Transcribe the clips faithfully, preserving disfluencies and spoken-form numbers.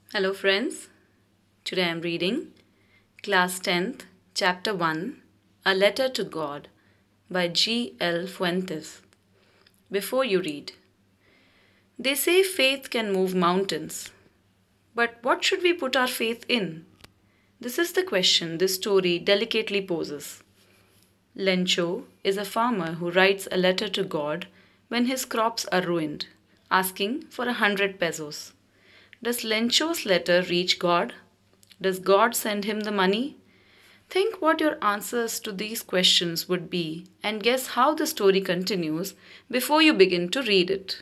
Hello, friends. Today I am reading Class tenth, Chapter one A Letter to God by G. L. Fuentes. Before you read, they say faith can move mountains. But what should we put our faith in? This is the question this story delicately poses. Lencho is a farmer who writes a letter to God when his crops are ruined, asking for a hundred pesos. Does Lencho's letter reach God? Does God send him the money? Think what your answers to these questions would be and guess how the story continues before you begin to read it.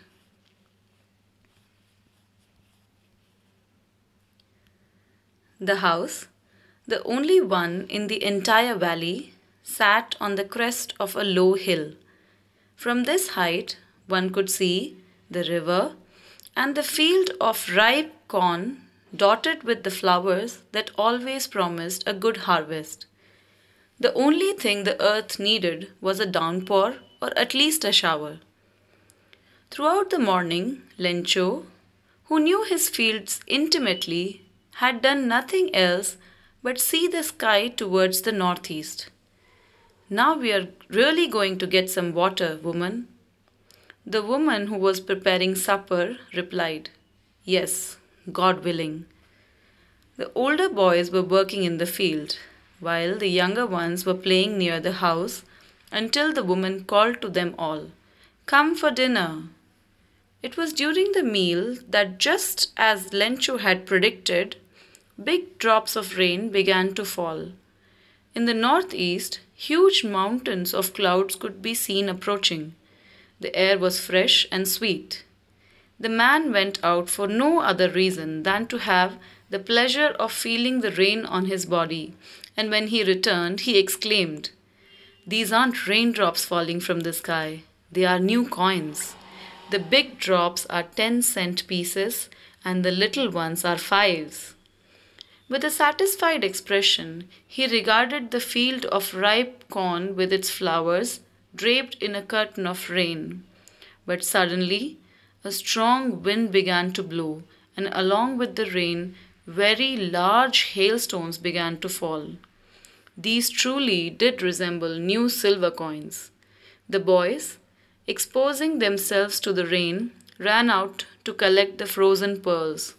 The house, the only one in the entire valley, sat on the crest of a low hill. From this height, one could see the river and the field of ripe corn dotted with the flowers that always promised a good harvest. The only thing the earth needed was a downpour or at least a shower. Throughout the morning, Lencho, who knew his fields intimately, had done nothing else but see the sky towards the northeast. Now we are really going to get some water, woman. The woman who was preparing supper replied, Yes, God willing. The older boys were working in the field, while the younger ones were playing near the house until the woman called to them all, Come for dinner. It was during the meal that, just as Lencho had predicted, big drops of rain began to fall. In the northeast, huge mountains of clouds could be seen approaching. The air was fresh and sweet. The man went out for no other reason than to have the pleasure of feeling the rain on his body, and when he returned, he exclaimed, These aren't raindrops falling from the sky, they are new coins. The big drops are ten cent pieces, and the little ones are fives. With a satisfied expression, he regarded the field of ripe corn with its flowers draped in a curtain of rain. But suddenly, a strong wind began to blow, and along with the rain, very large hailstones began to fall. These truly did resemble new silver coins. The boys, exposing themselves to the rain, ran out to collect the frozen pearls.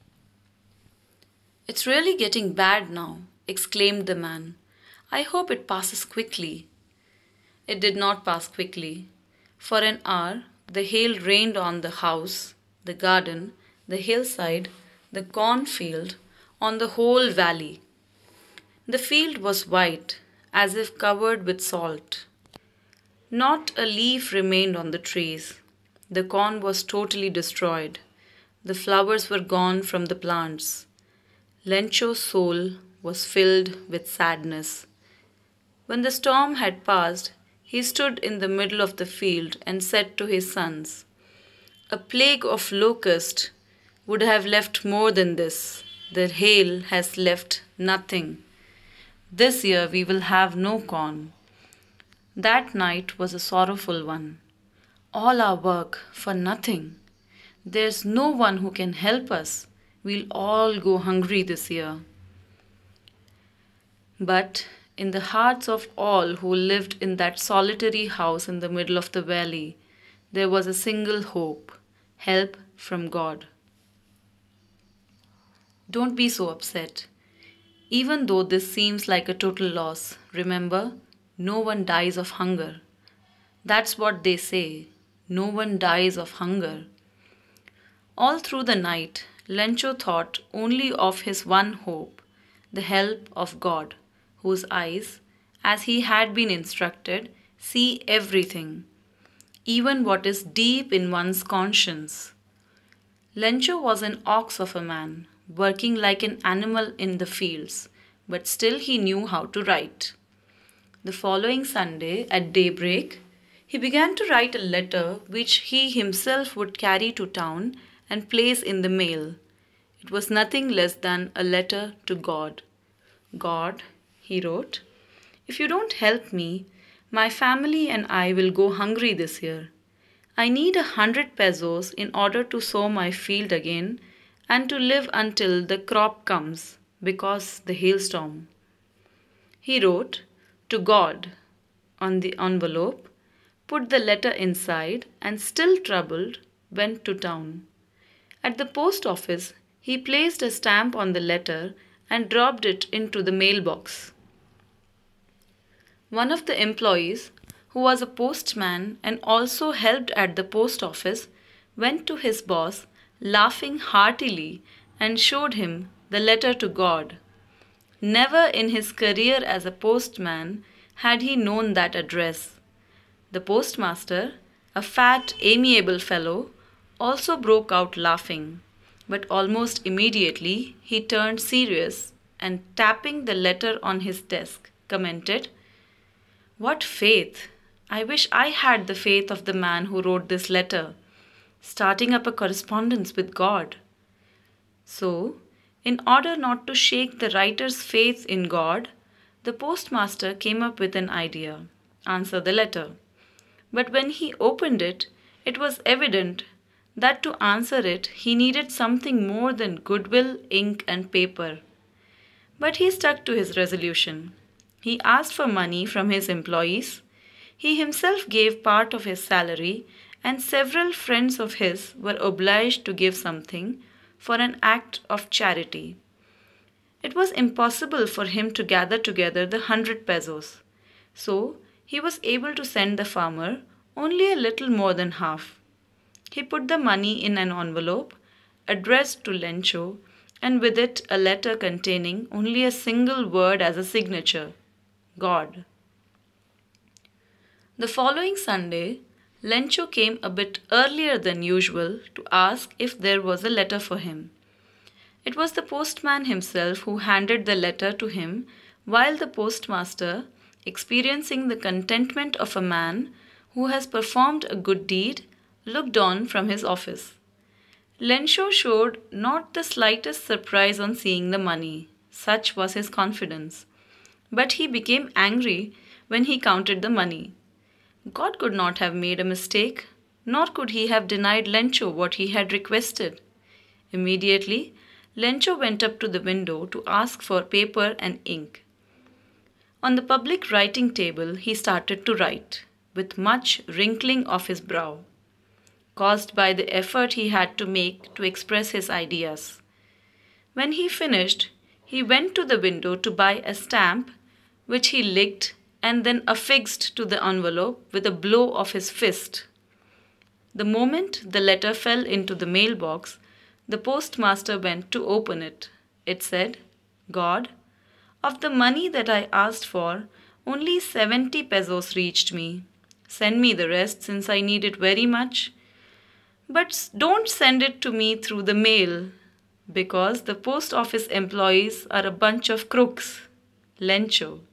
It's really getting bad now, exclaimed the man. I hope it passes quickly. It did not pass quickly. For an hour, the hail rained on the house, the garden, the hillside, the cornfield, on the whole valley. The field was white, as if covered with salt. Not a leaf remained on the trees. The corn was totally destroyed. The flowers were gone from the plants. Lencho's soul was filled with sadness. When the storm had passed, he stood in the middle of the field and said to his sons, A plague of locusts would have left more than this. The hail has left nothing. This year we will have no corn. That night was a sorrowful one. All our work for nothing. There's no one who can help us. We'll all go hungry this year. But in the hearts of all who lived in that solitary house in the middle of the valley, there was a single hope, help from God. Don't be so upset. Even though this seems like a total loss, remember, no one dies of hunger. That's what they say. No one dies of hunger. All through the night, Lencho thought only of his one hope, the help of God, whose eyes, as he had been instructed, see everything, even what is deep in one's conscience. Lencho was an ox of a man, working like an animal in the fields, but still he knew how to write. The following Sunday, at daybreak, he began to write a letter which he himself would carry to town and place in the mail. It was nothing less than a letter to God. God, he wrote, if you don't help me, my family and I will go hungry this year. I need a hundred pesos in order to sow my field again and to live until the crop comes because the hailstorm. He wrote to God on the envelope, put the letter inside, and still troubled, went to town. At the post office, he placed a stamp on the letter and dropped it into the mailbox. One of the employees, who was a postman and also helped at the post office, went to his boss, laughing heartily, and showed him the letter to God. Never in his career as a postman had he known that address. The postmaster, a fat, amiable fellow, also broke out laughing, but almost immediately he turned serious and, tapping the letter on his desk, commented, "What faith! I wish I had the faith of the man who wrote this letter, starting up a correspondence with God." So, in order not to shake the writer's faith in God, the postmaster came up with an idea: answer the letter. But when he opened it, it was evident that to answer it he needed something more than goodwill, ink, and paper. But he stuck to his resolution. He asked for money from his employees. He himself gave part of his salary, and several friends of his were obliged to give something for an act of charity. It was impossible for him to gather together the hundred pesos, so he was able to send the farmer only a little more than half. He put the money in an envelope addressed to Lencho, and with it a letter containing only a single word as a signature: God. The following Sunday, Lencho came a bit earlier than usual to ask if there was a letter for him. It was the postman himself who handed the letter to him, while the postmaster, experiencing the contentment of a man who has performed a good deed, looked on from his office. Lencho showed not the slightest surprise on seeing the money, such was his confidence. But he became angry when he counted the money. God could not have made a mistake, nor could he have denied Lencho what he had requested. Immediately, Lencho went up to the window to ask for paper and ink. On the public writing table, he started to write, with much wrinkling of his brow, caused by the effort he had to make to express his ideas. When he finished, he went to the window to buy a stamp, which he licked and then affixed to the envelope with a blow of his fist. The moment the letter fell into the mailbox, the postmaster went to open it. It said, "God, of the money that I asked for, only seventy pesos reached me. Send me the rest since I need it very much. But don't send it to me through the mail, because the post office employees are a bunch of crooks. Lencho."